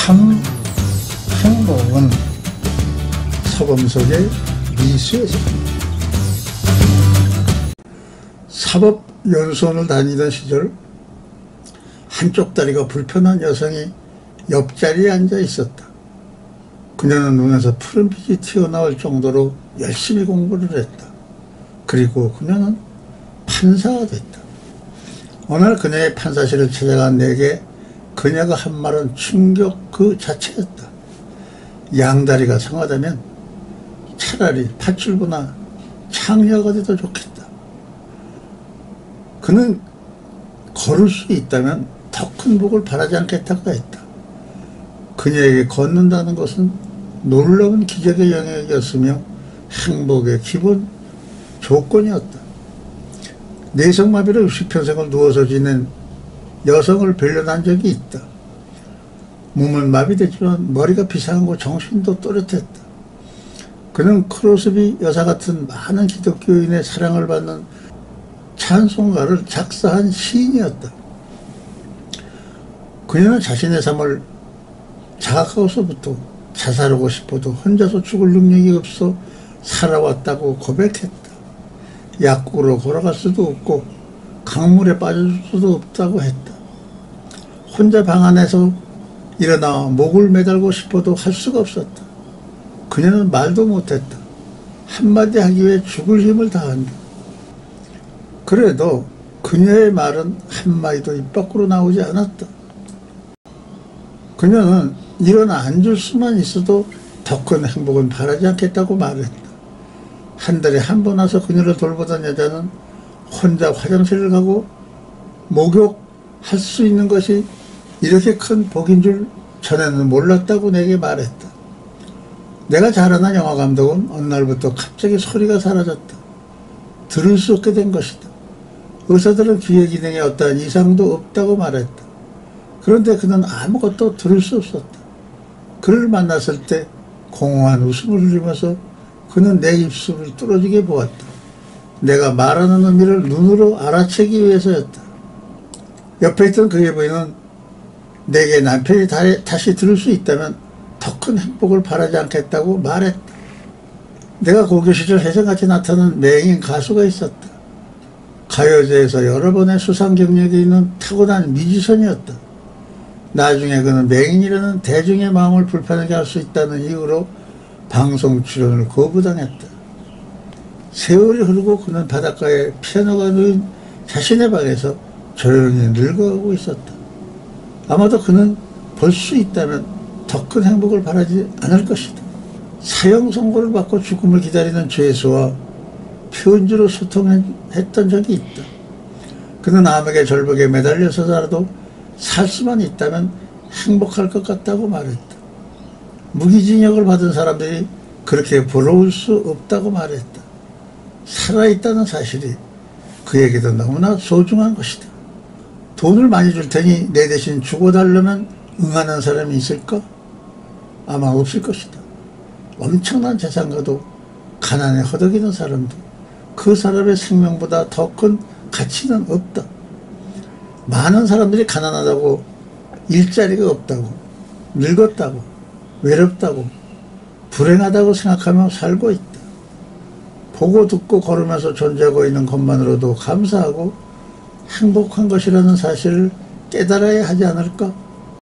참 행복은 소금 속의 미수여서 사법연수원을 다니던 시절 한쪽 다리가 불편한 여성이 옆자리에 앉아 있었다. 그녀는 눈에서 푸른빛이 튀어나올 정도로 열심히 공부를 했다. 그리고 그녀는 판사가 됐다. 어느 날 그녀의 판사실을 찾아간 내게 그녀가 한 말은 충격 그 자체였다. 양다리가 성하다면 차라리 팥줄부나 창녀가 돼도 좋겠다. 그는 걸을 수 있다면 더 큰 복을 바라지 않겠다고 했다. 그녀에게 걷는다는 것은 놀라운 기적의 영역이었으며 행복의 기본 조건이었다. 뇌성마비로 60평생을 누워서 지낸 여성을 변론한 적이 있다. 몸은 마비됐지만 머리가 비상하고 정신도 또렷했다. 그는 크로스비 여사 같은 많은 기독교인의 사랑을 받는 찬송가를 작사한 시인이었다. 그녀는 자신의 삶을 자각하고서부터 자살하고 싶어도 혼자서 죽을 능력이 없어 살아왔다고 고백했다. 약국으로 걸어갈 수도 없고 강물에 빠질 수도 없다고 했다. 혼자 방 안에서 일어나 목을 매달고 싶어도 할 수가 없었다. 그녀는 말도 못했다. 한마디 하기 위해 죽을 힘을 다한다. 그래도 그녀의 말은 한마디도 입 밖으로 나오지 않았다. 그녀는 일어나 앉을 수만 있어도 더 큰 행복은 바라지 않겠다고 말했다. 한 달에 한 번 와서 그녀를 돌보던 여자는 혼자 화장실을 가고 목욕할 수 있는 것이 이렇게 큰 복인 줄 전에는 몰랐다고 내게 말했다. 내가 잘 아는 영화 감독은 어느 날부터 갑자기 소리가 사라졌다. 들을 수 없게 된 것이다. 의사들은 귀의 기능에 어떠한 이상도 없다고 말했다. 그런데 그는 아무것도 들을 수 없었다. 그를 만났을 때 공허한 웃음을 흘리면서 그는 내 입술을 뚫어지게 보았다. 내가 말하는 의미를 눈으로 알아채기 위해서였다. 옆에 있던 그의 부인은 내게 남편이 다시 들을 수 있다면 더 큰 행복을 바라지 않겠다고 말했다. 내가 고교 시절 혜성같이 나타난 맹인 가수가 있었다. 가요제에서 여러 번의 수상 경력이 있는 타고난 뮤지션이었다. 나중에 그는 맹인이라는 대중의 마음을 불편하게 할 수 있다는 이유로 방송 출연을 거부당했다. 세월이 흐르고 그는 바닷가에 피아노가 놓인 자신의 방에서 조용히 늙어가고 있었다. 아마도 그는 볼 수 있다면 더 큰 행복을 바라지 않을 것이다. 사형 선고를 받고 죽음을 기다리는 죄수와 편지로 소통했던 적이 있다. 그는 암에게 절벽에 매달려서라도 살 수만 있다면 행복할 것 같다고 말했다. 무기징역을 받은 사람들이 그렇게 부러울 수 없다고 말했다. 살아있다는 사실이 그에게도 너무나 소중한 것이다. 돈을 많이 줄 테니 내 대신 죽어달라면 응하는 사람이 있을까? 아마 없을 것이다. 엄청난 재산가도 가난에 허덕이는 사람도 그 사람의 생명보다 더 큰 가치는 없다. 많은 사람들이 가난하다고 일자리가 없다고 늙었다고 외롭다고 불행하다고 생각하며 살고 있다. 보고 듣고 걸으면서 존재하고 있는 것만으로도 감사하고 행복한 것이라는 사실을 깨달아야 하지 않을까?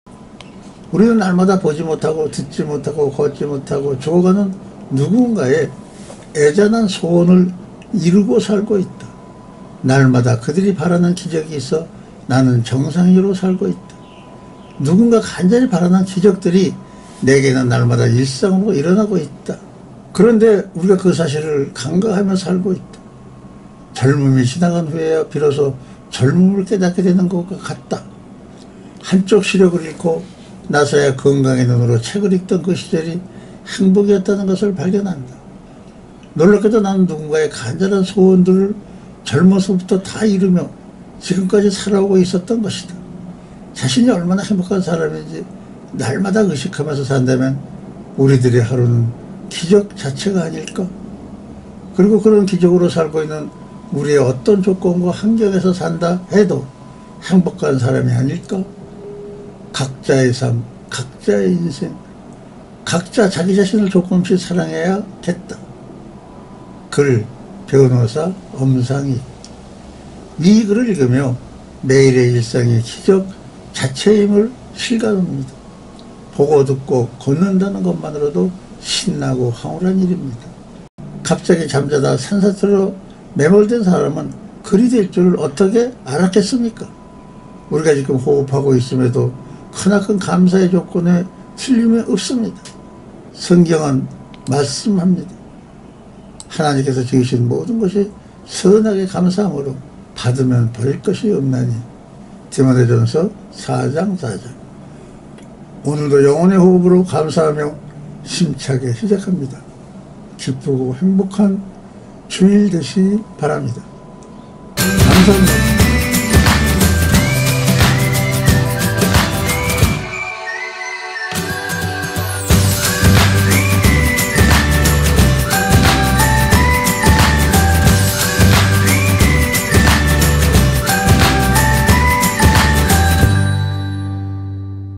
우리는 날마다 보지 못하고 듣지 못하고 걷지 못하고 죽어가는 누군가의 애잔한 소원을 이루고 살고 있다. 날마다 그들이 바라는 기적이 있어 나는 정상인으로 살고 있다. 누군가 간절히 바라는 기적들이 내게는 날마다 일상으로 일어나고 있다. 그런데 우리가 그 사실을 간과하며 살고 있다. 젊음이 지나간 후에야 비로소 젊음을 깨닫게 되는 것과 같다. 한쪽 시력을 잃고 나서야 건강의 눈으로 책을 읽던 그 시절이 행복이었다는 것을 발견한다. 놀랍게도 나는 누군가의 간절한 소원들을 젊어서부터 다 이루며 지금까지 살아오고 있었던 것이다. 자신이 얼마나 행복한 사람인지 날마다 의식하면서 산다면 우리들의 하루는 기적 자체가 아닐까? 그리고 그런 기적으로 살고 있는 우리의 어떤 조건과 환경에서 산다 해도 행복한 사람이 아닐까? 각자의 삶, 각자의 인생, 각자 자기 자신을 조금씩 사랑해야겠다. 글 변호사 엄상이. 이 글을 읽으며 매일의 일상의 기적 자체임을 실감합니다. 보고 듣고 걷는다는 것만으로도 신나고 황홀한 일입니다. 갑자기 잠자다 산사태로 매몰된 사람은 글이 될 줄을 어떻게 알았겠습니까? 우리가 지금 호흡하고 있음에도 크나큰 감사의 조건에 틀림이 없습니다. 성경은 말씀합니다. 하나님께서 지으신 모든 것이 선하게 감사함으로 받으면 버릴 것이 없나니. 디모데전서 4장 4절. 오늘도 영혼의 호흡으로 감사하며 힘차게 시작합니다. 기쁘고 행복한 주일 되시기 바랍니다. 감사합니다.